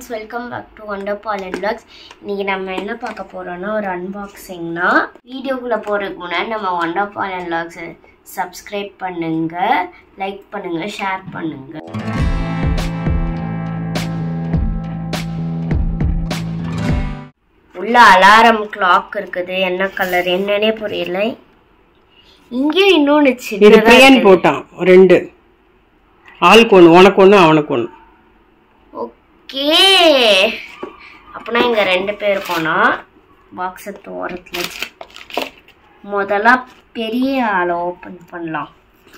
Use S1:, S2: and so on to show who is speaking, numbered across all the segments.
S1: Welcome back to Wonderball and vlogs. இன்னைக்கு நம்ம என்ன பார்க்க போறோம்னா ஒரு அன்பாக்சிங்னா வீடியோக்குள்ள போறதுக்கு முன்னாடி நம்ம வண்டர்பால் அண்ட் vlogs சப்ஸ்கிரைப் பண்ணுங்க, லைக் பண்ணுங்க, ஷேர் பண்ணுங்க. உள்ள அலாரம் கிளாக் இருக்குது. என்ன கலர் என்னன்னே புரியல. இங்கே இன்னொன்னு
S2: இது பிரியன் போட்டான் ரெண்டு, ஆளுக்கு ஒன்று, உனக்கு ஒன்று அவனுக்கு ஒன்று.
S1: ஓகே, அப்படின்னா இங்கே ரெண்டு பேர் போனால் பாக்ஸை தோரத்தில் வச்சு முதல்ல பெரிய ஆளை ஓப்பன் பண்ணலாம்.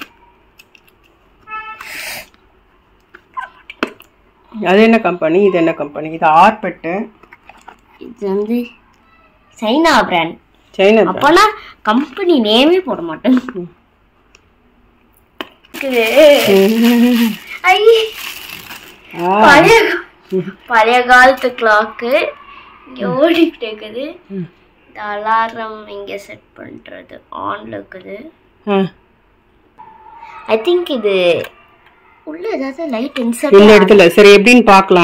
S2: அது என்ன கம்பெனி, இது என்ன கம்பெனி? இது ஆர்பெட்டு,
S1: இது வந்து சைனா பிராண்ட்.
S2: சைனா
S1: அப்போனா கம்பெனி நேமே போட மாட்டேன். பழைய காலத்து கிளாக்கு இங்க ஓடிட்டு இருக்குது. இந்த அலாரம் இங்க செட் பண்றது ஆன்ல இருக்குது. ஐ திங்க் இது உள்ள ஏதாவது லைட் இன்சர்ட்
S2: இந்த இடத்துல. சரி, எப்படின்னு பார்க்கலாம்.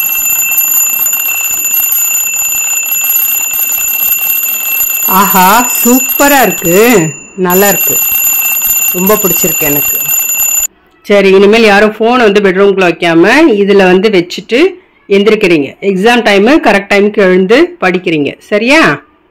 S2: ஆஹா, சூப்பரா இருக்கு, நல்லா இருக்கு, ரொம்ப பிடிச்சிருக்கு எனக்கு. சரி, இனிமேல் யாரும் ஃபோனை வந்து பெட்ரூம்குள்ள வைக்காம இதுல வந்து வச்சுட்டு எந்திரிக்கிறீங்க. எக்ஸாம் டைமு கரெக்ட் டைமுக்கு எழுந்து படிக்கிறீங்க, சரியா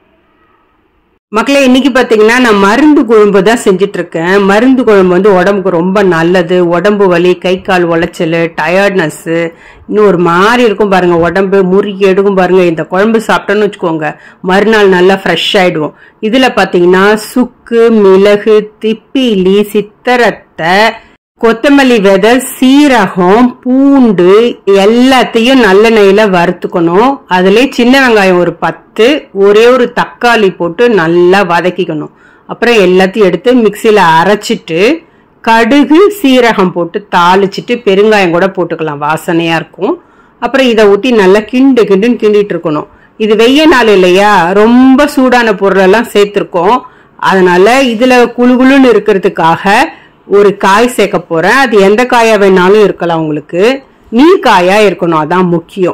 S2: மக்களே? இன்னைக்கு பாத்தீங்கன்னா நான் மருந்து குழம்பு தான் செஞ்சுட்டு இருக்கேன். மருந்து குழம்பு வந்து உடம்புக்கு ரொம்ப நல்லது. உடம்பு வலி, கை கால் உளைச்சல், டயர்ட்னஸ், இன்னும் ஒரு மாதிரி இருக்கும் பாருங்க, உடம்பு முறுக்கி எடுக்கும் பாருங்க. இந்த குழம்பு சாப்பிட்டோன்னு வச்சுக்கோங்க, மறுநாள் நல்லா ஃப்ரெஷ் ஆயிடுவோம். இதுல பாத்தீங்கன்னா சுக்கு, மிளகு, திப்பிலி, சித்தரத்தை, கொத்தமல்லி விதை, சீரகம், பூண்டு எல்லாத்தையும் நல்லெண்ணெயில வறுத்துக்கணும். அதுல சின்ன வெங்காயம் ஒரு 10, ஒரே ஒரு தக்காளி போட்டு நல்லா வதக்கிக்கணும். அப்புறம் எல்லாத்தையும் எடுத்து மிக்சியில அரைச்சிட்டு கடுகு சீரகம் போட்டு தாளிச்சிட்டு பெருங்காயம் கூட போட்டுக்கலாம், வாசனையா இருக்கும். அப்புறம் இதை ஊத்தி நல்லா கிண்டுன்னு கிண்டிட்டு இருக்கணும். இது வெய்ய நாள் இல்லையா, ரொம்ப சூடான பொருள் எல்லாம் சேர்த்திருக்கோம். அதனால இதுல குளுகுளுன்னு இருக்கிறதுக்காக ஒரு காய் சேர்க்க போறேன். அது எந்த காயா வேணாலும் இருக்கலாம், உங்களுக்கு நீர் காயா இருக்கணும், அதான் முக்கியம்.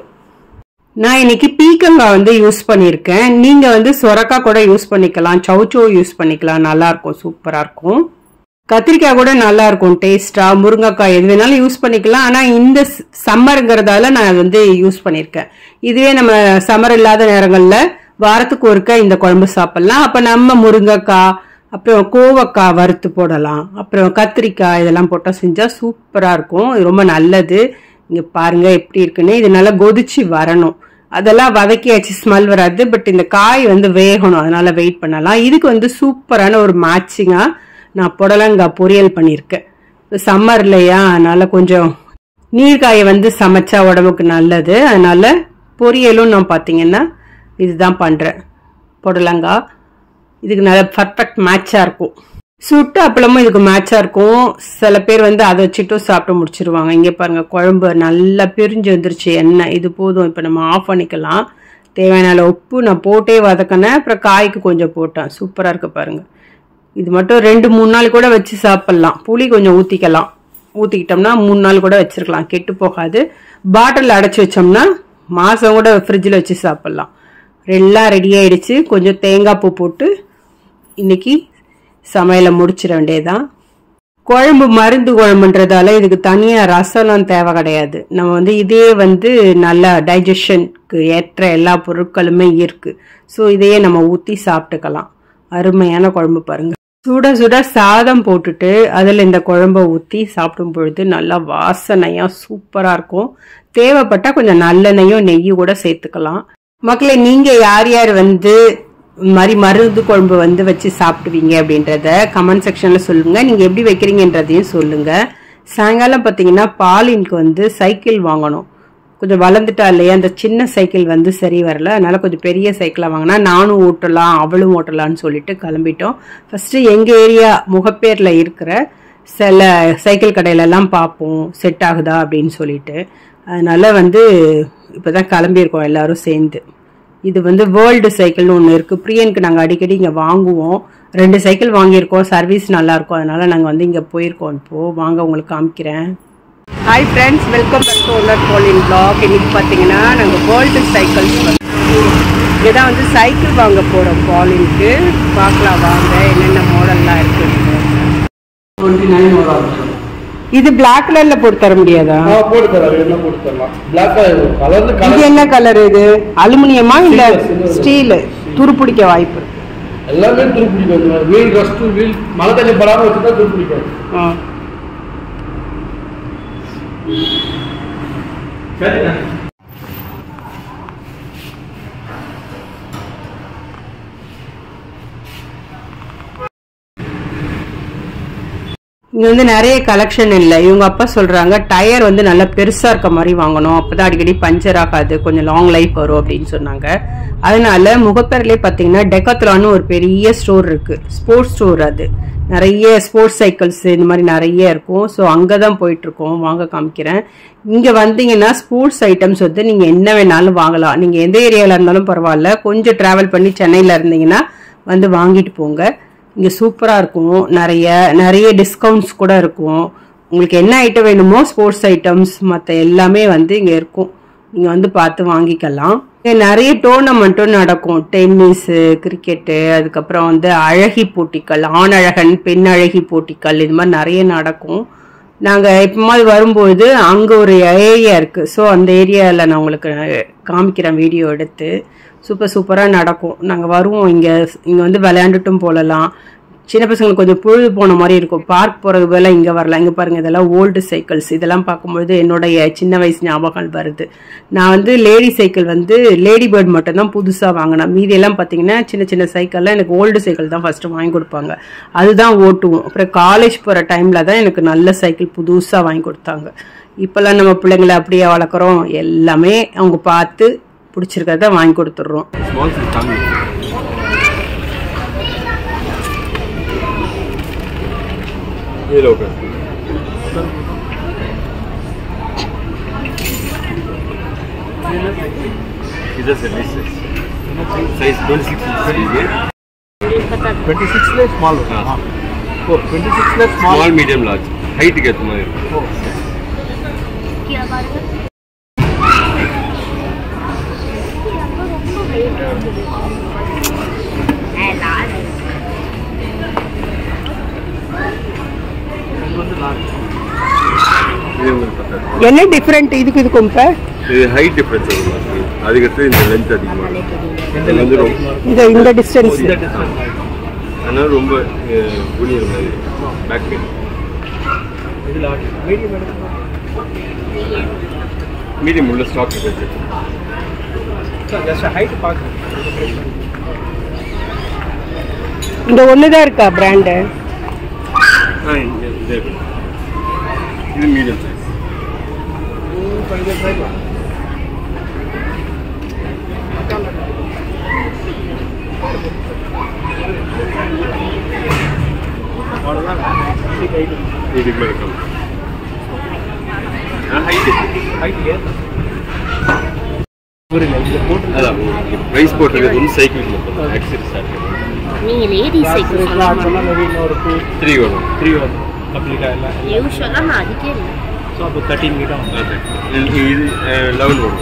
S2: நான் இன்னைக்கு பீக்கங்காய் வந்து யூஸ் பண்ணிருக்கேன். நீங்க வந்து சொரக்காய் கூட யூஸ் பண்ணிக்கலாம், சௌச்சோ யூஸ் பண்ணிக்கலாம், நல்லா இருக்கும், சூப்பரா இருக்கும். கத்திரிக்காய் கூட நல்லா இருக்கும் டேஸ்டா. முருங்கைக்காய் எது வேணாலும் யூஸ் பண்ணிக்கலாம். ஆனா இந்த சம்மருங்கிறதால நான் வந்து யூஸ் பண்ணிருக்கேன். இதுவே நம்ம சம்மர் இல்லாத நேரங்கள்ல வாரத்துக்கு ஒருக்க இந்த குழம்பு சாப்பிடலாம். அப்ப நம்ம முருங்கைக்காய், அப்புறம் கோவக்காய் வறுத்து போடலாம், அப்புறம் கத்திரிக்காய் இதெல்லாம் போட்டா செஞ்சா சூப்பரா இருக்கும். இது ரொம்ப நல்லது. இங்க பாருங்க எப்படி இருக்குன்னு. இது நல்லா கொதிச்சு வரணும். அதெல்லாம் வதக்கியாச்சு, ஸ்மெல் வராது. பட் இந்த காய் வந்து வேகணும், அதனால வெயிட் பண்ணலாம். இதுக்கு வந்து சூப்பரான ஒரு மேட்சிங்கா நான் புடலங்காய் பொரியல் பண்ணியிருக்கேன். சம்மர் இல்லையா, அதனால கொஞ்சம் நீர்காயை வந்து சமைச்சா உடம்புக்கு நல்லது. அதனால பொரியலும் நான் பாத்தீங்கன்னா இதுதான் பண்றேன், புடலங்காய். இதுக்கு நல்ல பர்ஃபெக்ட் மேட்சா இருக்கும். சுட்டு அப்பளமும் இதுக்கு மேட்சா இருக்கும். சில பேர் வந்து அதை வச்சுட்டும் சாப்பிட்டு முடிச்சிருவாங்க. இங்க பாருங்க, குழம்பு நல்லா பிரிஞ்சு வந்துருச்சு எண்ணெய். இது போதும், இப்ப நம்ம ஆஃப் பண்ணிக்கலாம். தேவையான உப்பு நான் போட்டே வதக்கினேன், அப்புறம் காய்க்கு கொஞ்சம் போட்டேன். சூப்பரா இருக்கு பாருங்க. இது மட்டும் 2-3 நாள் கூட வச்சு சாப்பிடலாம். புளி கொஞ்சம் ஊத்திக்கலாம், ஊத்திக்கிட்டோம்னா 3 நாள் கூட வச்சிருக்கலாம், கெட்டு போகாது. பாட்டில் அடைச்சு வச்சோம்னா மாசம் கூட ஃப்ரிட்ஜில் வச்சு சாப்பிடலாம். எல்லாம் ரெடி ஆயிடுச்சு. கொஞ்சம் தேங்காய் பூ போட்டு இன்னைக்கு சமையலை முடிச்சிட வேண்டியதான். குழம்பு மருந்து குழம்புன்றதால இதுக்கு தனியா ரசம்லாம் தேவை கிடையாது. நம்ம வந்து இதே வந்து நல்லா டைஜஷனுக்கு ஏற்ற எல்லா பொருட்களுமே இருக்கு. ஸோ இதையே நம்ம ஊத்தி சாப்பிட்டுக்கலாம். அருமையான குழம்பு பாருங்க. சுட சுட சாதம் போட்டுட்டு அதுல இந்த குழம்ப ஊத்தி சாப்பிடும் பொழுது நல்லா வாசனையா சூப்பரா இருக்கும். தேவைப்பட்டா கொஞ்சம் நல்லெண்ணெயும் நெய்யும் கூட சேர்த்துக்கலாம். மக்களே, நீங்க யார் யார் வந்து மாதிரி மருந்து குழம்பு வந்து வச்சு சாப்பிடுவீங்க அப்படின்றத கமெண்ட் செக்ஷன்ல சொல்லுங்க. நீங்க எப்படி வைக்கிறீங்கன்றதையும் சொல்லுங்க. சாயங்காலம் பாத்தீங்கன்னா பாலினுக்கு வந்து சைக்கிள் வாங்கணும். கொஞ்சம் வளர்ந்துட்டா இல்லையா, அந்த சின்ன சைக்கிள் வந்து சரி வரல, அதனால கொஞ்சம் பெரிய சைக்கிளா வாங்கினா நானும் ஓட்டலாம் அவளும் ஓட்டலாம்னு சொல்லிட்டு கிளம்பிட்டோம். ஃபர்ஸ்ட் எங்க ஏரியா முகப்பேர்ல இருக்கிற சில சைக்கிள் கடையில எல்லாம் பார்ப்போம் செட் ஆகுதா அப்படின்னு சொல்லிட்டு. அதனால வந்து இப்பதான் கிளம்பியிருக்கோம் எல்லாரும் சேர்ந்து. இது வந்து வேர்ல்டு சைக்கிள்னு ஒன்று இருக்கு. பிரியனுக்கு நாங்கள் அடிக்கடி இங்கே வாங்குவோம். 2 சைக்கிள் வாங்கியிருக்கோம், சர்வீஸ் நல்லா இருக்கும். அதனால நாங்கள் வந்து இங்கே போயிருக்கோம். இப்போ வாங்க உங்களுக்கு காமிக்கிறேன். Hi friends, welcome back to owner போலின் ப்ளாக். இன்னைக்கு பார்த்தீங்கன்னா நாங்கள் வேர்ல்டு சைக்கிள்ஸ் இதான் வந்து சைக்கிள் வாங்க போகிறோம். பாலினுக்கு பார்க்கலாம் வாங்க என்னென்ன மாடல்லாம் இருக்குது.
S3: 29
S2: இது பிளாக் கலர்ல போட்டு தர முடியாதா?
S3: போட்டு தரலாம், என்ன போட்டு தரலாம். பிளாக் கலர்
S2: இது என்ன கலர்? இது அலுமினியமா இல்ல ஸ்டீல்? துரு பிடிக்க வாய்ப்பு
S3: எல்லாமே துரு பிடிக்கும். வீல் ரஸ்ட் வீல் மழை தண்ணி படாம வச்சுட்டா துரு பிடிக்கும்.
S2: இங்க வந்து நிறைய கலெக்ஷன் இல்லை. இவங்க அப்பா சொல்றாங்க டயர் வந்து நல்லா பெருசா இருக்க மாதிரி வாங்கணும், அப்பதான் அடிக்கடி பஞ்சர் ஆகாது, கொஞ்சம் லாங் லைஃப் வரும் அப்படின்னு சொன்னாங்க. அதனால முகப்பேர்லயே பாத்தீங்கன்னா டெக்காத்லான்னு ஒரு பெரிய ஸ்டோர் இருக்கு, ஸ்போர்ட்ஸ் ஸ்டோர். அது நிறைய ஸ்போர்ட்ஸ் சைக்கிள்ஸ் இந்த மாதிரி நிறைய இருக்கும். ஸோ அங்கதான் போயிட்டு இருக்கோம். வாங்க காமிக்கிறேன். இங்க வந்தீங்கன்னா ஸ்போர்ட்ஸ் ஐட்டம்ஸ் வந்து நீங்க என்ன வேணாலும் வாங்கலாம். நீங்க எந்த ஏரியால இருந்தாலும் பரவாயில்ல, கொஞ்சம் டிராவல் பண்ணி சென்னையில இருந்தீங்கன்னா வந்து வாங்கிட்டு போங்க. இங்கே சூப்பராக இருக்கும். நிறைய டிஸ்கவுண்ட்ஸ் கூட இருக்கும். உங்களுக்கு என்ன ஐட்டம் வேணுமோ ஸ்போர்ட்ஸ் ஐட்டம்ஸ் மற்ற எல்லாமே வந்து இங்கே இருக்கும். நீங்கள் வந்து பார்த்து வாங்கிக்கலாம். இங்கே நிறைய டோர்னமெண்ட்டும் நடக்கும். டென்னிஸு, கிரிக்கெட்டு, அதுக்கப்புறம் வந்து அழகி போட்டிகள், ஆண் அழகன் பெண் அழகி போட்டிகள், இது மாதிரி நிறைய நடக்கும். நாங்கள் எப்போது வரும்போது அங்கே ஒரு ஏரியா இருக்குது. ஸோ அந்த ஏரியாவில் நான் உங்களுக்கு காமிக்கிறேன் வீடியோ எடுத்து. சூப்பராக நடக்கும். நாங்கள் வருவோம். இங்கே வந்து விளையாண்டுட்டும் போகலாம். சின்ன பசங்களுக்கு கொஞ்சம் பொழுது போன மாதிரி இருக்கும். பார்க் போகிறது போல இங்கே வரலாம். இங்கே பாருங்கள், இதெல்லாம் ஓல்டு சைக்கிள்ஸ். இதெல்லாம் பார்க்கும்போது என்னுடைய சின்ன வயசு ஞாபகம் வருது. நான் வந்து லேடி சைக்கிள் வந்து லேடி பேர்ட் மட்டும்தான் புதுசாக வாங்கினேன். மீதியெல்லாம் பார்த்தீங்கன்னா சின்ன சின்ன சைக்கிள்லாம் எனக்கு ஓல்டு சைக்கிள் தான் ஃபஸ்ட்டு வாங்கி கொடுப்பாங்க. அதுதான் ஓட்டுவோம். அப்புறம் காலேஜ் போகிற டைமில் தான் எனக்கு நல்ல சைக்கிள் புதுசாக வாங்கி கொடுத்தாங்க. இப்போல்லாம் நம்ம பிள்ளைங்களை அப்படியே வளர்க்குறோம். எல்லாமே அவங்க பார்த்து பிடிச்சிருக்கிறத வாங்கி கொடுத்துட்றோம்.
S4: स्मॉल मीडियम लार्ज हाइट के तुम्हारे
S2: என்ன டிஃபரெண்ட் இதுக்கு இதுக்கும்? இப்ப
S4: இது ஹைட் டிஃபரன்ஸ் வருது. அதுக்கு இந்த லெந்த் அதிகமா இருக்கு. இது வந்து ரொம்ப
S2: இந்த டிஸ்டன்ஸ்
S4: அதனால ரொம்ப குனியற மாதிரி பேக் பெயின்.
S3: இதுல
S4: மீடியம் உள்ள ஸ்டாக் இருக்கு.
S3: ஜஸ்ட் ஹைட் பாக்க
S2: இந்த ஒண்ணுதான் இருக்கா பிராண்ட்?
S4: இது மீடியம் சைஸ். இதுக்கு மேல இருக்கும். அதான் பிரைஸ் போட்டிருக்கிறது வந்து சைக்கிள் மட்டும் ஆக்சரி ஸ்டார்ட்
S1: நீங்க லேடி சைக்கிள்
S3: ஒரு
S4: 3 வரும்.
S3: 3 வரும் பப்ளிக்கா இல்ல
S1: யூஷுவலா நான் அதுக்கே இல்லை.
S3: ஸோ அப்போ 13 கிட்ட வந்து
S4: இது 11 வரும்.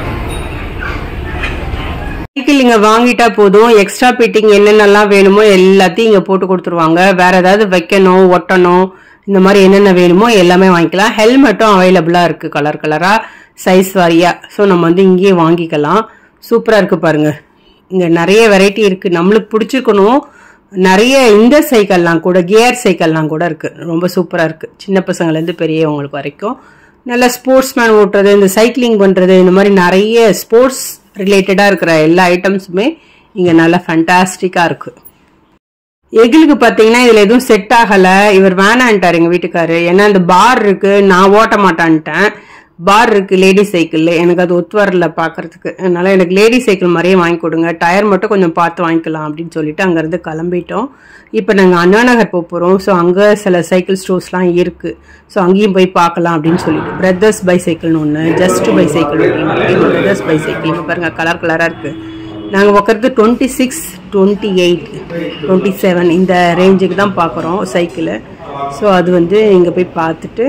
S2: சைக்கிள் இங்க வாங்கிட்டா போதும். எக்ஸ்ட்ரா ஃபிட்டிங் என்னென்னலாம் வேணுமோ எல்லாத்தையும் இங்க போட்டு கொடுத்துருவாங்க. வேற ஏதாவது வைக்கணும், ஒட்டணும், இந்த மாதிரி என்னென்ன வேணுமோ எல்லாமே வாங்கிக்கலாம். ஹெல்மெட்டும் அவைலபிளா இருக்கு கலர் கலரா, சைஸ் வாரியா. ஸோ நம்ம வந்து இங்கேயே வாங்கிக்கலாம். சூப்பரா இருக்கு பாருங்க. இங்க நிறைய வெரைட்டி இருக்கு. நம்மளுக்கு பிடிச்சிருக்கணும். நிறைய இந்த சைக்கிள்லாம் கூட, கியர் சைக்கிள்லாம் கூட இருக்கு. ரொம்ப சூப்பரா இருக்கு. சின்ன பசங்கள்லேருந்து பெரியவங்களுக்கு வரைக்கும் நல்ல ஸ்போர்ட்ஸ் மேன் ஓட்டுறது, இந்த சைக்கிளிங் பண்றது, இந்த மாதிரி நிறைய ஸ்போர்ட்ஸ் ரிலேட்டடா இருக்கிற எல்லா ஐட்டம்ஸுமே இங்க நல்லா ஃபண்டாஸ்டிக்கா இருக்கு. எங்களுக்கு பாத்தீங்கன்னா இதுல எதுவும் செட் ஆகல. இவர் வேணான்ட்டாரு எங்க வீட்டுக்காரு. ஏன்னா இந்த பார் இருக்கு, நான் ஓட்ட மாட்டான்ட்டேன். பார் இருக்கு லேடி சைக்கிள், எனக்கு அது ஒத்து வரல பாக்குறதுக்கு. அதனால எனக்கு லேடி சைக்கிள் மாதிரியே வாங்கி கொடுங்க, டயர் மட்டும் கொஞ்சம் பார்த்து வாங்கிக்கலாம் அப்படின்னு சொல்லிட்டு அங்கிருந்து கிளம்பிட்டோம். இப்போ நாங்கள் அண்ணா நகர் போகிறோம். ஸோ அங்கே சில சைக்கிள் ஸ்டோர்ஸ்லாம் இருக்கு. ஸோ அங்கேயும் போய் பார்க்கலாம் அப்படின்னு சொல்லிட்டு பிரதர்ஸ் பைசைக்கிள்னு ஒன்று, ஜஸ்ட் பைசைக்கிள், பிரதர்ஸ் பைசைக்கிள் இப்போ பாருங்க கலர் கலராக இருக்கு. நாங்கள் உட்காந்து 26, 28, 27 இந்த ரேஞ்சுக்கு தான் பார்க்குறோம் சைக்கிளு. ஸோ அது வந்து இங்கே போய் பார்த்துட்டு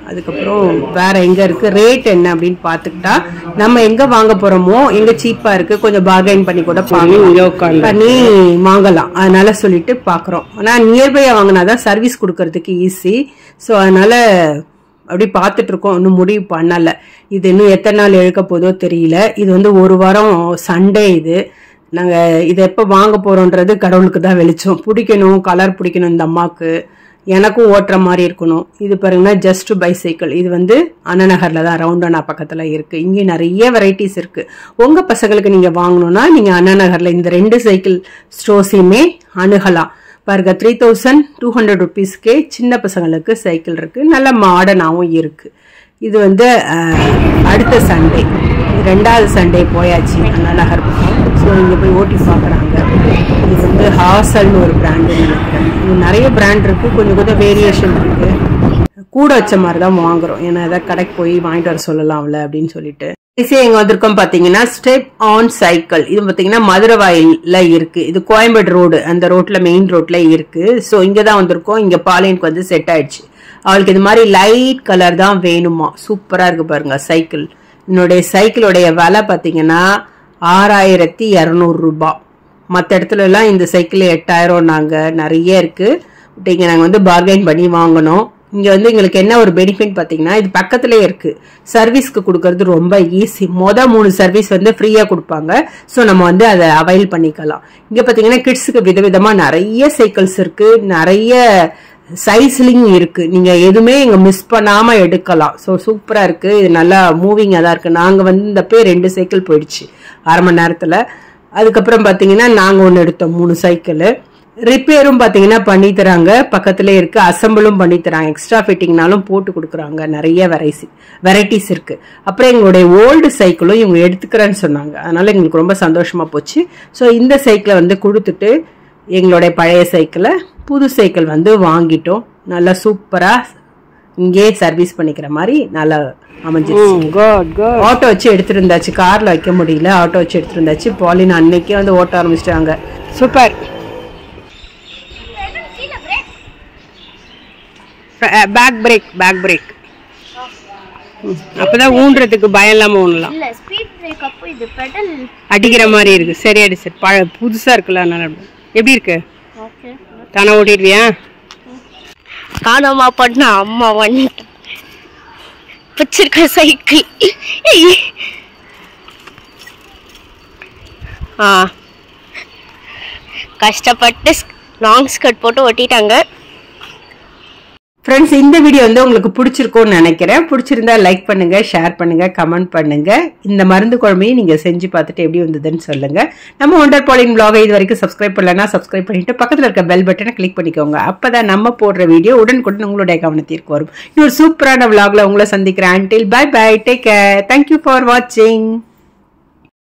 S2: அதுக்கப்புறம் வேற எங்க இருக்கு ரேட் என்ன அப்படின்னு பார்த்துக்கிட்டா நம்ம எங்க வாங்க போறோமோ எங்க சீப்பா இருக்கு கொஞ்சம் பார்கெயின் பண்ணி கூட பண்ணி வாங்கலாம். அதனால சொல்லிட்டு பாக்குறோம். ஆனா நியர்பையா வாங்கினாதான் சர்வீஸ் கொடுக்கறதுக்கு ஈஸி. ஸோ அதனால அப்படி பார்த்துட்டு இருக்கோம். இன்னும் முடிவு பண்ணல. இது இன்னும் எத்தனை நாள் இழுக்க போதோ தெரியல. இது வந்து ஒரு வாரம் சண்டே. இது நாங்க இதை எப்ப வாங்க போறோம்ன்றது கடவுளுக்கு தான் வெளிச்சம். பிடிக்கணும், கலர் பிடிக்கணும், இந்த அம்மாக்கு எனக்கும் ஓட்டுற மாதிரி இருக்கணும். இது பாருங்கன்னா ஜஸ்ட் பைசைக்கிள். இது வந்து அண்ணநகர்ல தான் ரவுண்டானா பக்கத்துல இருக்கு. இங்கே நிறைய வெரைட்டிஸ் இருக்கு. உங்க பசங்களுக்கு நீங்க வாங்கணும்னா நீங்க அண்ணநகர்ல இந்த 2 சைக்கிள் ஸ்டோர்ஸையுமே அணுகலாம். பாருங்க 3200 rupeesக்கே சின்ன பசங்களுக்கு சைக்கிள் இருக்கு. நல்ல மாடர்னாவும் இருக்கு. இது வந்து அடுத்த சண்டே, 2வது சண்டே போயாச்சு அண்ணநகர் பக்கம். ஸோ இங்கே போய் ஓட்டி பார்க்குறாங்க. இது வந்து ஹாசல்னு ஒரு பிராண்டு நினைக்கிறேன். இது நிறைய பிராண்ட் இருக்கு. கொஞ்சம் கொஞ்சம் வேரியேஷன் இருக்கு. கூட வச்ச மாதிரி தான் வாங்குறோம். ஏன்னா ஏதாவது கடைக்கு போய் வாங்கிட்டு வர சொல்லலாம்ல அப்படின்னு சொல்லிட்டு. எங்க வந்திருக்கோம் பாத்தீங்கன்னா ஸ்டெப் ஆன் சைக்கிள். இது பாத்தீங்கன்னா மதுரவாயில இருக்கு. இது கோயம்பேடு ரோடு, அந்த ரோட்ல மெயின் ரோட்ல இருக்கு. ஸோ இங்கதான் வந்திருக்கோம். இங்க பாலியனுக்கு வந்து செட் ஆயிடுச்சு. அவளுக்கு இது மாதிரி லைட் கலர் தான் வேணுமா. சூப்பரா இருக்கு பாருங்க சைக்கிள். என்னுடைய சைக்கிளோடைய விலை பாத்தீங்கன்னா 6200 ரூபாய். மற்ற இடத்துல எல்லாம் இந்த சைக்கிள் 8000 நாங்க நிறைய இருக்கு. இங்க நாங்க வந்து பார்கெயின் பண்ணி வாங்கணும். இங்க வந்து எங்களுக்கு என்ன ஒரு பெனிஃபிட் பாத்தீங்கன்னா இது பக்கத்திலே இருக்கு. சர்வீஸ்க்கு கொடுக்கறது ரொம்ப ஈஸி. 3 சர்வீஸ் வந்து ஃப்ரீயா கொடுப்பாங்க. ஸோ நம்ம வந்து அதை அவைல் பண்ணிக்கலாம். இங்க பாத்தீங்கன்னா கிட்ஸுக்கு விதவிதமா நிறைய சைக்கிள்ஸ் இருக்கு. நிறைய சைஸ்லிங் இருக்கு. நீங்க எதுவுமே இங்க மிஸ் பண்ணாம எடுக்கலாம். ஸோ சூப்பரா இருக்கு. இது நல்லா மூவிங்கா தான் இருக்கு. நாங்க வந்து இந்த 2 சைக்கிள் போயிடுச்சு 1/2 மணி நேரத்துல. அதுக்கப்புறம் பாத்தீங்கன்னா நாங்க ஒன்னு எடுத்தோம் 3 சைக்கிள். ரிப்பேரும் பாத்தீங்கன்னா பண்ணி தராங்க. பக்கத்துல இருக்கு. அசம்பிளும் பண்ணி தராங்க. எக்ஸ்ட்ரா ஃபிட்டிங்னாலும் போட்டு கொடுக்குறாங்க. நிறைய வெரைட்டிஸ் இருக்கு. அப்புறம் எங்களுடைய ஓல்டு சைக்கிளும் இவங்க எடுத்துக்கிறேன்னு சொன்னாங்க. அதனால எங்களுக்கு ரொம்ப சந்தோஷமா போச்சு. ஸோ இந்த சைக்கிளை வந்து கொடுத்துட்டு எங்களுடைய பழைய சைக்கிளை புது சைக்கிள் வந்து வாங்கிட்டோம். நல்லா சூப்பரா இங்கே சர்வீஸ் பண்ணிக்கிற மாதிரி நல்லா அமைஞ்சிருச்சு. ஆட்டோ வச்சு எடுத்துட்டு இருந்தாச்சு. கார்ல வைக்க முடியல. ஆட்டோ வச்சு எடுத்துட்டு இருந்தாச்சு. பாலின் அன்னைக்கே வந்து ஓட்ட ஆரம்பிச்சிட்டாங்க. சூப்பர். பேக் பிரேக் அப்பதான் ஊன்றதுக்கு பயம் இல்லாம ஊனலாம்.
S1: இல்ல ஸ்பீட் பிரேக் அப்போ இது பெடல்
S2: அடிக்கிற மாதிரி இருக்கு. சரி அடி சார். புதுசா இருக்குல்ல. அதனால எப்படி இருக்கு?
S1: ஓகே.
S2: தானே ஓட்டிடுவியா?
S1: காணாம பண்ண அம்மா வந்துட்டு வச்சிருக்க சைக்கிள். கஷ்டப்பட்டு லாங் ஸ்கர்ட் போட்டு ஓட்டிட்டாங்க.
S2: ஃப்ரெண்ட்ஸ், இந்த வீடியோ வந்து உங்களுக்கு பிடிச்சிருக்கும்னு நினைக்கிறேன். பிடிச்சிருந்தா லைக் பண்ணுங்க, ஷேர் பண்ணுங்க, கமெண்ட் பண்ணுங்க. இந்த மருந்து குழம்பையும் நீங்க செஞ்சு பார்த்துட்டு எப்படி வந்ததுன்னு சொல்லுங்க. நம்ம ஒண்டர் பாலின் vlog இது வரைக்கும் சப்ஸ்கிரைப் பண்ணலன்னா சப்ஸ்கிரைப் பண்ணிட்டு பக்கத்துல இருக்க பெல் பட்டனை கிளிக் பண்ணிக்கோங்க. அப்பதான் நம்ம போடுற வீடியோ உடனுக்குடன் உங்களுடைய கவனத்திற்கு வரும். இன்னொரு சூப்பரான vlogல உங்களை சந்திக்கிறேன். Until bye bye, take care, thank you for watching.